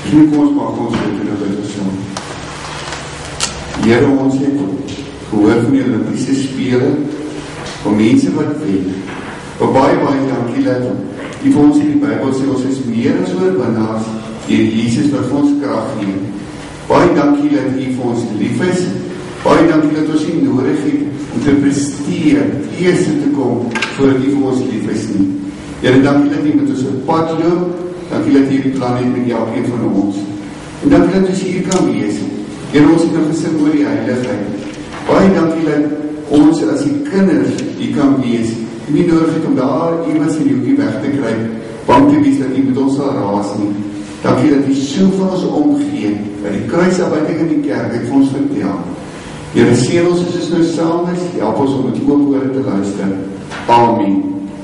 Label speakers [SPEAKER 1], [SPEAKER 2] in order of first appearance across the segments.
[SPEAKER 1] Vriend, kom ons maak ons dit in 'n bidpersoon. Here, ons het gehoor van die Olympiese Spele, van mense wat wen. Maar baie dankie dat die vir ons in die Bybel sê, ons is meer as oorwinnaars deur Jesus wat vir ons krag gee. Baie dankie dat U vir ons lief is. Baie dankie dat ons nie nodig het om te presteer, eerste te kom, voordat U vir ons lief is nie. Here, dankie dat U met ons op pad loop. Dankie dat U 'n plan het met elkeen van ons. En dankie dat ons hier kan wees. Here, ons het nou gesing oor die heiligheid. Baie dankie dat ons as die kinders hier kan wees. En nie nodig het om daar iewers in die hoekie weg te kry, bang te wees dat U met ons sal raas nie. Dankie dat U so van ons omgee, dat die kruisarbeiding in die kerk het vir ons vertel. Here, seën ons as ons nou saam is, help ons om met oop ore te luister. Amen.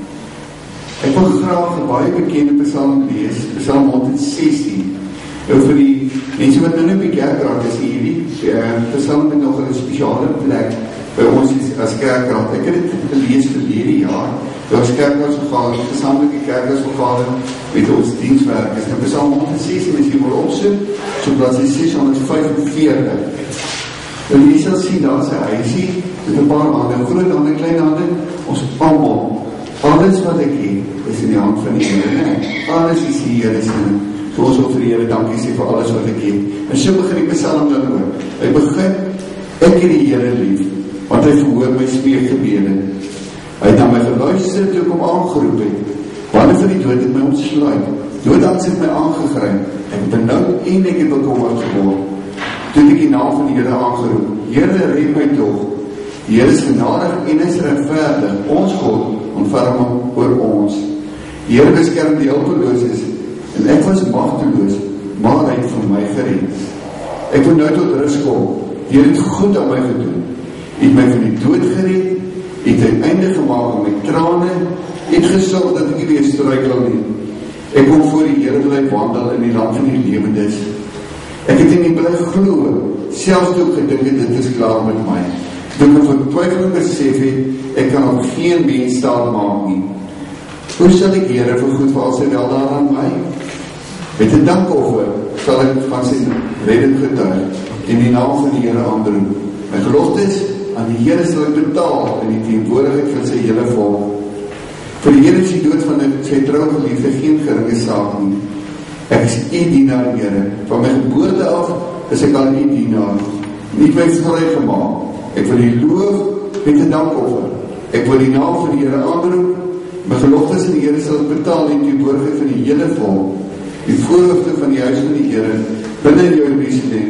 [SPEAKER 1] Ek wil graag 'n baie bekende psalm lees, Psalm 116. Nou vir die mense wat nou nie op die kerkraad is hierdie, psalm het nog 'n spesiale plek by ons as kerkraad. Ek het dit gelees verlede jaar, by ons kerkraadsvergadering, die gesamentlike kerkraadsvergadering met ons dienswerkers. En Psalm 116 is hier maar opsoek, so bladsy 645. En jy sal sien, daar is 'n huisie met 'n paar hande, groot hande, klein hande, ons almal. Alles wat ek het, is in die hand van die Here. Alles is die Here se. So ons wil vir die Here dankie sê vir alles wat ek het. En so begin die psalm dan ook. Hy begin, ek het die Here lief, want hy verhoor my smeekgebede. Hy het na my geluister toe ek hom aangeroep het. Wanneer vir die dood het my ontsluit. Doodangst het my aangegryp. Ek het benoud en ek het bekommerd geword. Toe het ek die naam van die Here aangeroep. Here, red my tog. Die Here is genadig en is regverdig. Ons God ontferm hom oor ons. Die Here beskerm die hulpeloses, en ek was magteloos, maar hy het vir my gered. Ek wil nou tot rus kom. Die Here het goed aan my gedoen. Hy het my van die dood gered, het 'n einde gemaak aan my trane, het gesorg dat ek nie weer struikel nie. Ek kom voor die Here bly wandel in die land van die lewendes. Ek het in die bly glo, selfs toe ek gedink het dit is klaar met my. Toe ek van twyfel besef het, ek kan op geen mens staat maak nie. Hoe sal ek Here vergoed vir al sy weldaad aan my? Met 'n dankoffer sal ek van sy redding getuig en die naam van die Here aanroep. My gelofte is, aan die Here sal ek betaal in die teenwoordigheid van sy hele volk. Vir die Here is die dood van sy trouwgeliefde geen geringe saak nie. Ek is U dienaar, Here. Van my geboorte af is ek al U dienaar. Nie my vrygemaak. Ek wil U loof met 'n dankoffer. Ek wil die naam van die Here aanroep. My gelofte is in die Here sal ek betaal in die teenwoordigheid van die hele volk. Die voorhoofde van die huis van die Here binne jou Jerusalem.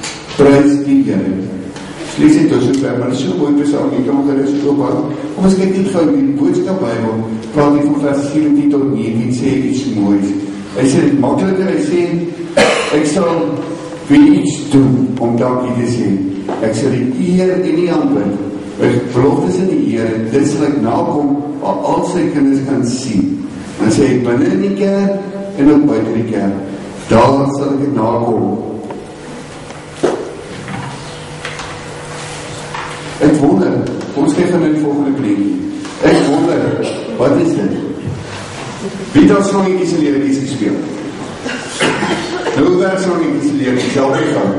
[SPEAKER 1] Prys die Here. Lees dit dus sover, maar so mooi psalm, jy kan gerus ophou. Kom ons kyk net gou die boodskap Bybel, praat nie van vers 17 tot 19, sê iets moois. Hy sê dit makliker, hy sê, ek sal vir iets doen om dankie te sê. Ek sal die eer en die aanbid. My beloftes in die Here, dit sal ek nakom, al sy kinders kan sien. Dan sê ek binne in die kerk en ook buiten die kerk. Daar sal ek het nakom. Ek wonder, ons kyk gaan in die volgende prentjie. Ek wonder, wat is dit? Wie het al slangetjies en leertjies gespeel? Nou, hoe werk slangetjies en leertjies? Selfde gang.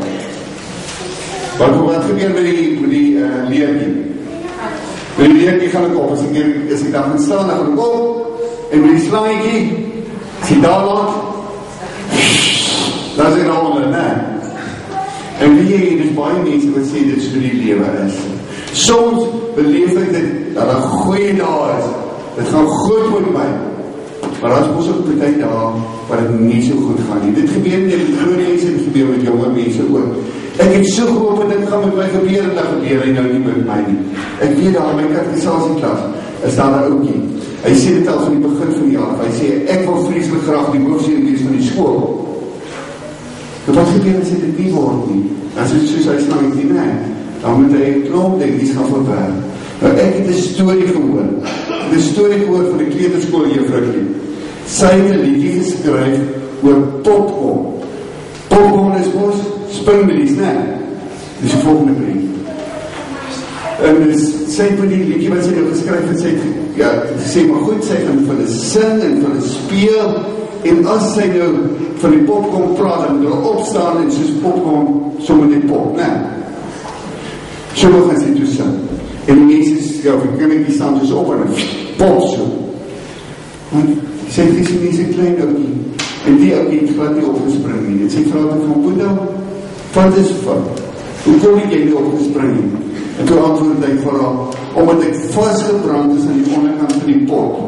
[SPEAKER 1] Wat gebeur met die leertjie? Met die leertjie gaan ek op, as ek daar gaan staan, dan gaan ek op, en met die slangetjie, as ek daar laat, daar is ek nou onder, ne? En wie jy, dit is baie mense wat sê, dit is hoe die lewe is. Soms beleef ek dit, dat daar goeie dae is, dit gaan goed met my, maar as ons ook party dae, waar het nie so goed gaan nie. Dit gebeur nie met groot mense, dit gebeur met jonge mense ook. Ek het so gehoop en dit gaan met my gebeur, en dat gebeur en nou nie met my nie. Ek weet daar, in my katekisasieklas, is daar 'n ouetjie, hy sê dit al van die begin van die jaar, hy sê, ek wil vreeslik graag die hoofseun wees van die skool. Maar wat gebeur as dit nie word nie? As het soos hy slang nie, nee, dan moet hy 'n klomp dingetjies gaan verwerk. Nou ek het 'n storie gehoor. Ek het 'n storie gehoor van 'n kleuterskooljuffroukie. Sy het 'n liedjie geskryf oor popcorn. Popcorn is mos springbilies, né? Dis die volgende brief. En sy het met die liedjie wat sy nou geskryf het, sy het, ja, sê maar goed, sy gaan vir hulle sing en vir hulle speel, en as sy nou van die pop kom praat, dan moet hulle opstaan en soos pop kom, so met die pop, nee. So gaan sy toe sing. En die mense, ja, vir kindertjie staan soos op en pop so. Want sy het gesien nie sy klein oukie, en die oukie het glad nie opgespring nie. En sy vraag het van Boeddha, wat is fout? Hoe kom ek jy nie opgespring nie? En toe antwoord hy vir haar, omdat ek vastgebrand is aan die onderkant van die pot.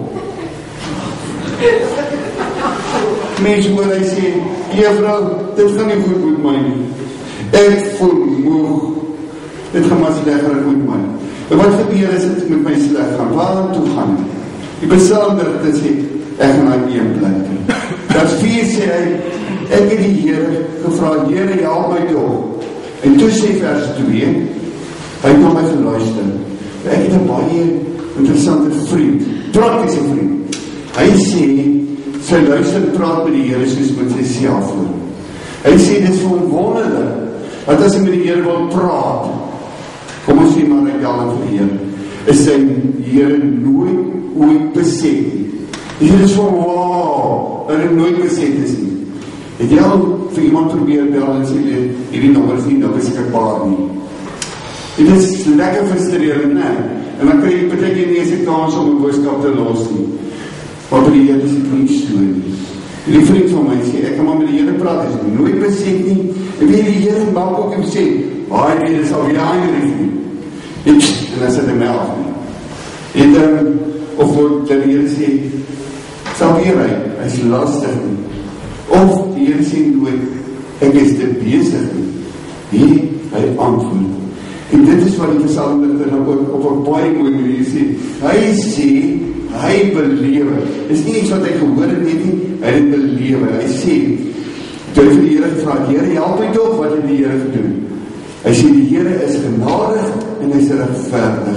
[SPEAKER 1] Mense hoor hy sê, juffrou, dit gaan nie goed met my nie. Ek voel moeg. Dit gaan maar slechter met my. En wat gebeur is dit met my sleg gaan? Waarom toe gaan? Die psalmer dit sê, ek gaan uit een plek. Vers 4 sê hy, ek het die Here gevra, Here, help my toch. En toe sê vers 2, hy het na my geluister. Ek het 'n baie interessante vriend, praktiese vriend. Hy sê, sy luister praat met die Here soos met sy selfoon. Hy sê, dit is vir hom wonderlik, dat as hy met die Here wil praat, kom ons sê maar uit Jan vir die Here, is sy Here ooit beset nie. Die Here is van, wow, dat hy nooit beset is nie. Het jy al vir iemand probeer bel en sê, hierdie nommer is nie nou beskikbaar nie. Dit is lekker frustrerend, nee. En dan krijg jy beteken nie eens 'n kans om 'n boodskap te los nie. Maar by die Here is dit nie so nie. En die vriend van my sê, ek kan maar met die Here praat, is nooit beset nie. En wie die Here maak ook en sê, nee, dit sal weer eindelijk nie. En dan sit hy my af nie. En dan, of wat die Here sê, sal weer hy is lastig nie. Of die Here sê nooit, ek is te besig nie. Hy antwoord. En dit is wat die psalmdigter op 'n baie mooi manier sê. Hy sê, hy belewe. Dit is nie iets wat hy gehoor het nie, hy het belewe. Hy sê, toe hy vir die Here gevra, Here, help my toch, wat het die Here gedoen? Hy sê, die Here is genadig en hy is regverdig.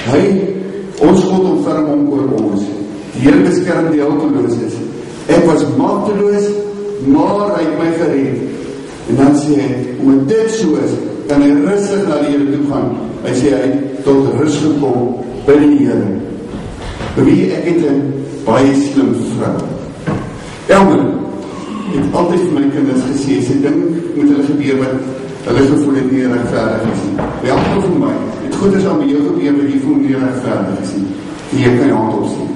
[SPEAKER 1] Ons God ontferm hom oor ons. Die Here beskerm die hulpeloos is. Ek was magteloos, maar hy het my gered. En dan sê hy, omdat dit so is, kan hy rustig na die Here toe gaan. Hy sê, hy het tot rus gekom by die Here. Wie ek het 'n baie slim vrou. Elmer het altyd vir my kinders gesê, sy ding moet hulle gebeur wat hulle gevoel het nie regverdig is nie. Welkom vir my, het goed is al by jou gebeur wat jy voel nie regverdig is nie. En jy kan jy hand opsien.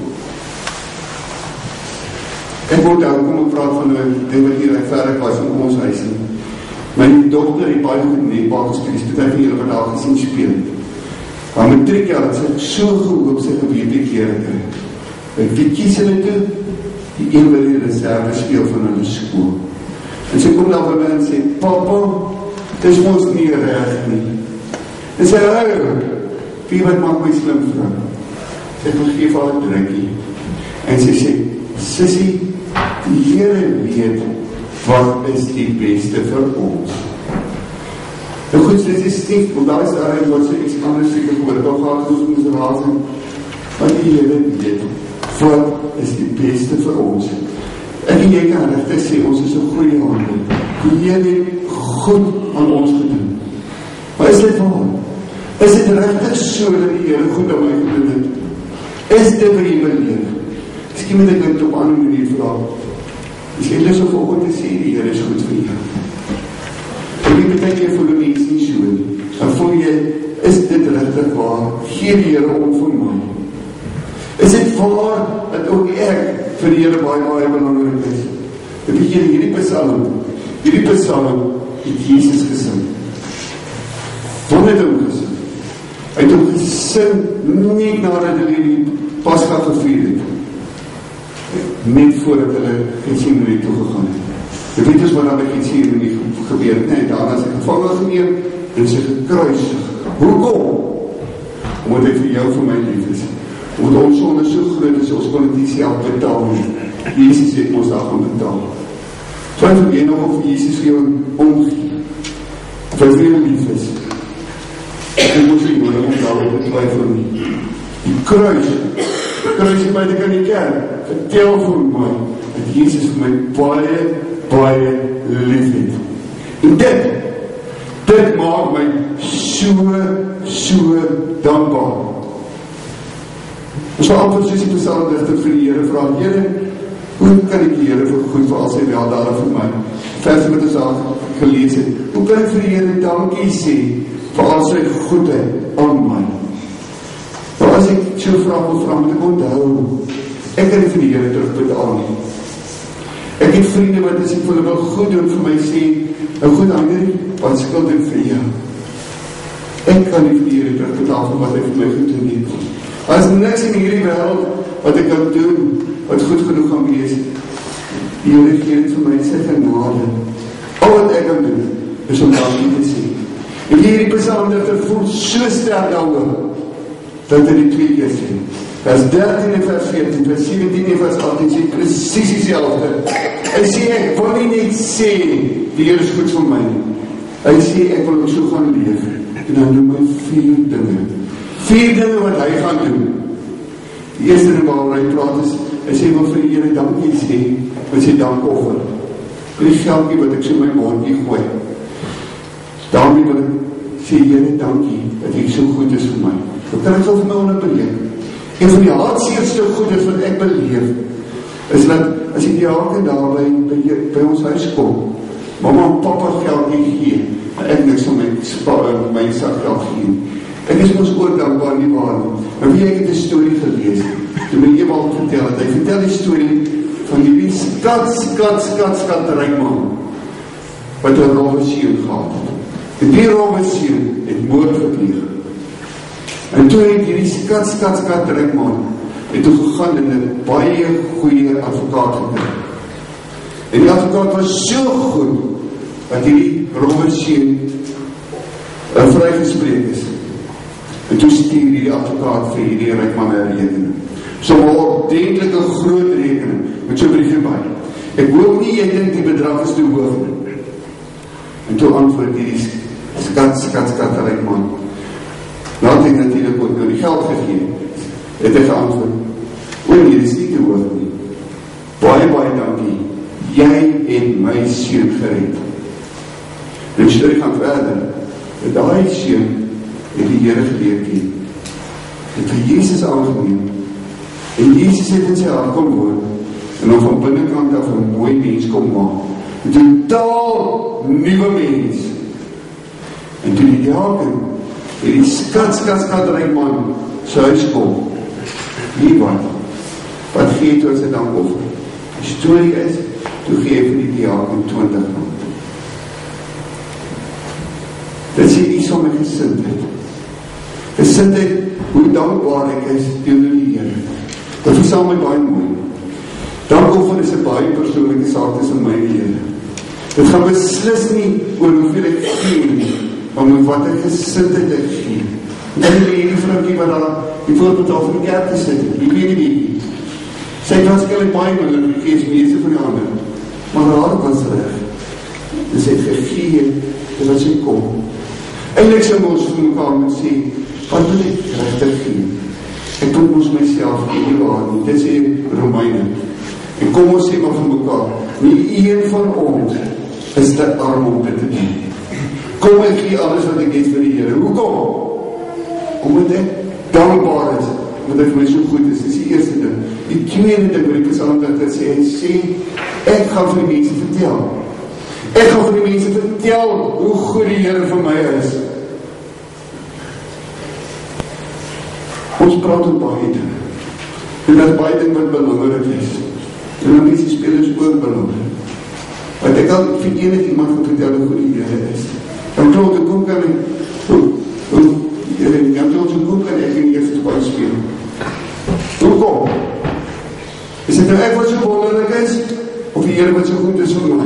[SPEAKER 1] Ek moet daar kom en praat van 'n ding wat nie regverdig was in ons huis nie. My dokter het baie goed netbal gespeel, die party van julle wat daar gesien speel. Maar met 3 jaar het sy so gehoop sy geweet die kere kry. En wie kies hulle toe? Die een wat die reserve speel van hulle skool. En sy kom daar by my en sê, papa, dit is ons nie reg nie. En sy wie wat maak my slim vrou? Sy het ons geef haar 'n drukkie. En sy sê, sissie, die Here weet wat is die beste vir ons. Nou goed, dit is stief, want daar is daarin wat sy iets anders seker gehoor, dan gaat ons moet raas en wat die Here weet, wat is die beste vir ons. Ek en jy kan regtig sê, ons is 'n goeie hande. Die Here het goed aan ons gedoen. Maar is dit waar? Is dit regtig so dat die Here goed aan my gedoen het? Is dit vir jy beleef? Miskien moet ek dit op 'n ander manier vra. Miskien is of ook te sê, die Here is goed vir jou. En die betekent voel die mens nie so nie. Dan voel jy, is dit regtig waar? Gee die Here om vir my. Is dit waar dat ook ek vir die Here baie belangrik is? Dan weet jy, hierdie psalm het Jesus gesing. Wat het hom gesing? Hy het hom gesing net nadat hy die Pascha gevier het. Net voordat hulle Gethsemane toegegaan het. Jy weet ons wat daar by Gethsemane gebeur het, nee, daarna is hy gevangen geneem en sy gekruisig. Hoekom? Omdat hy vir jou, vir my lief is. Omdat ons sonde so groot is, ons kon het nie self betaal nie. Jesus het ons daar gaan betaal. Twyfel jy nog of Jesus vir jou omgee? Of hy vir jou lief is? Ek moet nie nodig om daarop te twyfel nie. Die kruis in my kan die kerk, vertel vir my, dat Jesus vir my baie lief het. En dit maak my so dankbaar. Ons sal amper soos die psalmdigter vir die Here vra, Here, Hoe kan ek die Here vergoed vir al sy weldade vir my? Verse wat ons al gelees het. Hoe kan ek vir die Here dankie sê vir al sy goedheid aan my? Maar as ek so vraag moet ek onthou, ek kan nie vir die Here terugbetaal nie. Ek het vriende wat as ek vir hulle wil goed doen vir my sê, nou goed Henry, wat skuld ek vir jou? Ek kan nie vir die Here terugbetaal vir wat ek vir my goed doen nie. As niks in hierdie wêreld wat ek kan doen, wat goed genoeg gaan wees, die Here gee vir my sy genade. Al wat ek kan doen, is om dankie te sê. En hierdie psalmdigter voel so sterk daaroor, dat hy die twee keer sê. Vers 13 en vers 14, vers 17 en vers 18 sê presies dieselfde. Hy sê, ek wil nie net sê, die Here is goed vir my. Hy sê, ek wil ook so gaan leef. En dan noem hy 4 dinge. 4 dinge wat hy gaan doen. Die eerste ding waaroor hy praat is, hy sê, wil vir die Here dankie sê, wat sy dankoffer. Vir die geldjie wat ek so my mondjie gooi. Daarmee wil ek sê, Here dankie, dat jy so goed is vir my. Wat kan ek so vir my onderbreek? Een van die hartseerste goedes wat ek beleef, is dat, as ek elke dag by ons huis kom, mama en papa geld nie gee, en ek niks van my sak geld gee. Ek is ons oor dankbaar nie waar. Maar wie ek het die storie gelees, toe my Ewald vertel het, hy vertel die storie van die skat rykman, wat een rowwe seun gehad het. En die rowwe seun het moord gepleeg. En toe het hierdie skat rykman, het toe gegaan en een baie goeie advokaat gekry. En die advokaat was so goed, dat hierdie rowwe seun vrygespreek is. En toe stuur hierdie advokaat vir hierdie rykman 'n rekening. So 'n ordentlike groot rekening, met so 'n briefie by. Ek hoop nie jy dink die bedrag is te hoog nie. En toe antwoord hierdie skat rykman. Laat ek natuurlijk ook nou die geld gegeen, het hy geantwoord, nee, dit is nie te hoog nie. Baie dankie, jy het my seun gered. En die storie gaan verder, dat daai seun het die Here geleer ken, het vir Jesus aangeneem, en Jesus het in sy hart kom woon, en hom van binnenkant af 'n mooi mens kom maak, een totaal nuwe mens. En toe die diaken, die skat rykman sy huis kom, nie wat gee toe sy dankoffer. Die storie is, toe gee vir die diaken 20 rand. Dit sê iets van my gesindheid. Gesindheid, hoe dankbaar ek is teenoor die Here. Dat verstaan my baie mooi. Dankoffer is 'n baie persoonlike saak tussen my en die Here. Dit gaan beslis nie oor hoeveel ek gee nie, maar met wat ek gesindheid ek gee. En die vroukie wat daar die voorbeeld al van die kerk gesit het, die weet nie. Sy het waarskynlik baie minder gegee as meeste van die ander, maar haar was reg. En sy het gegee, en as sy kom. Eindelijk sy ons vir mekaar moet sê, wat moet ek regtig gee? Ek moet ons myself nie waar nie, dit sê Romeine. En kom ons sê maar vir mekaar, nie een van ons is te arm om dit te doen. Kom ek gee alles wat ek het vir die Here. Hoekom? Omdat ek dankbaar is, omdat ek vir my so goed is. Dit is die eerste ding. Die tweede ding wat die psalmdigter sê, hy sê, ek gaan vir die mense vertel. Ek gaan vir die mense vertel hoe goed die Here vir my is. Ons praat oor baie dinge. En dat baie dinge wat belangrik is. En dan mense speel is ook belangrik. Want ek al vir enig iemand gaan vertel hoe goed die Here is. Dan kloot ek ook kan ek in die eerste baan speel. Hoekom? Is dit nou ek wat so wonderlik is? Of die Here wat so goed is vir my?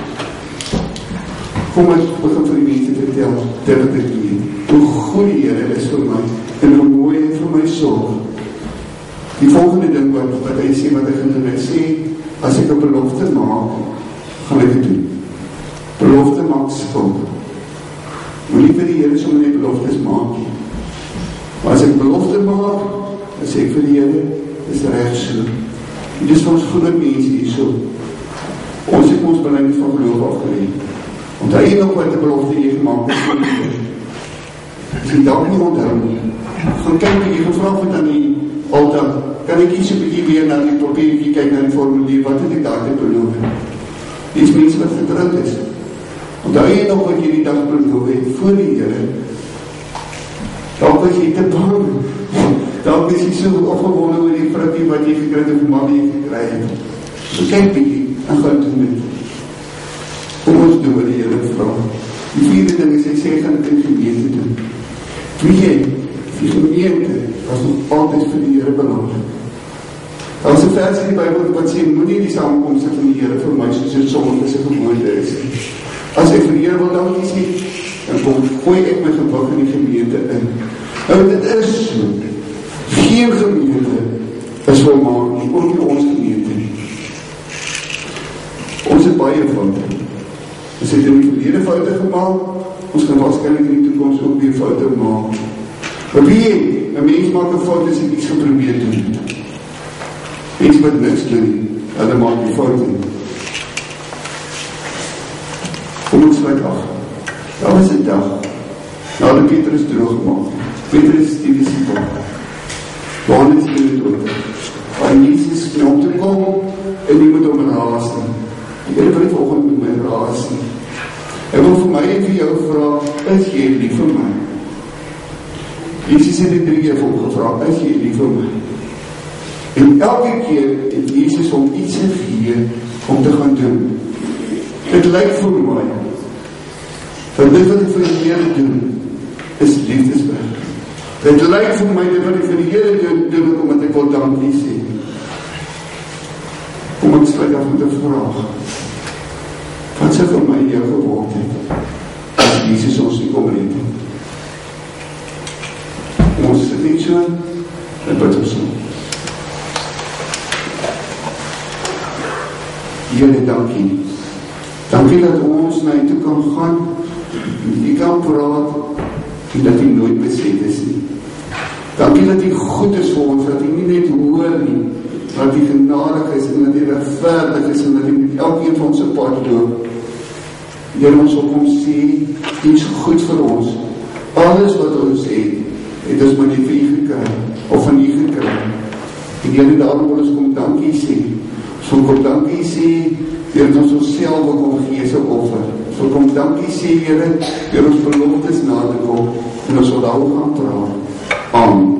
[SPEAKER 1] Kom ek begin vir die mense vertel, terwyl ek weet, hoe goed die Here is vir my, en hoe mooi hy vir my sorg. Die volgende ding wat hy sê, wat hy gaan doen, hy sê, as ek 'n belofte maak, gaan ek dit doen. Belofte maak skuld. Maar nie vir die Here sommer net beloftes maak nie. Maar as ek belofte maak, dan sê ek vir die Here, is reg so. Dit is vir ons groot mense hier so. Ons het ons belydenis van geloof afgelê. Onthou jy nog wat die belofte jy gemaakt het vir die Here? As jy dalk nie onthou nie, gaan kyk en jy gevraag het aan die altaar, kan ek kies 'n bietjie weer na die papiertjie kyk na die formulier, wat het ek daar te beloof? Dis mense wat getroud is. Onthou jy nog wat jy die dag beloof het voor die Here? Dalk was jy te bang. Dalk is jy so opgewonde oor die vruggie wat jy gekry het of man jy gekry het. So kyk bietjie, en gaan doen dit. Kom ons doen wat die Here vra. Die vierde ding is, hy sê, gaan dit in gemeente doen. Weet jy, die gemeente was nog altyd vir die Here belangrik. Daar is 'n vers in die Bybel wat sê, moenie die samekomste van die Here vir my soos dit soms 'n gewoonte is. As ek vir die Here wil dankie sê, dan gooi ek my gewig in die gemeente in. Nou, dit is so. Geen gemeente is volmaak nie, ook nie ons gemeente nie. Ons het baie foute. Ons het in die verlede foute gemaak, ons gaan waarskynlik in die toekoms ook weer foute maak. Maar wie, 'n mens maak 'n fout as ek iets geprobeer doen. Mens wat niks doen, hulle maak die fout nie. Kom ons sluit af. Daar was 'n dag, nadat Petrus droog gemaak. Petrus is die discipel. Johannes is die dood. Waar Jesus knop te kom, en die moet om raas nie. Die Here wil nie vanoggend met my raas nie. Hy wil vir my en vir jou vra, is jy lief vir my? Jesus het die 3 keer gevra, is jy lief vir my? En elke keer het Jesus om iets gegee om te gaan doen. Dit lyk vir my, dat dit wat ek vir die Here doen, is liefdeswerk. Dit lyk vir my, dat wat ek vir die Here doen, omdat ek wil dankie sê. Kom ek sluit af met 'n vraag. Wat sou vir my jou geword het, as Jesus ons nie kom red het? Ons sit nie so, en bid ons nie. Here, dankie. Dankie dat ons na U toe kan gaan, en U kan praat, en dat U nooit beset is nie. Dankie dat U goed is vir ons, dat U nie net hoor nie, dat U genadig is, en dat U regverdig is, en dat U met elkeen van ons op pad loop. Here, ons op ons sê, U is goed vir ons. Alles wat ons het ons maar net vir U gekry, of van U gekry. En Here, daarom wil ons kom dankie sê. Ons wil kom dankie sê, deur ons onsself wil kom gee as 'n offer. Ons wil kom dankie sê, Here, deur ons beloftes na te kom, en ons wil daaroor gaan praat. Amen.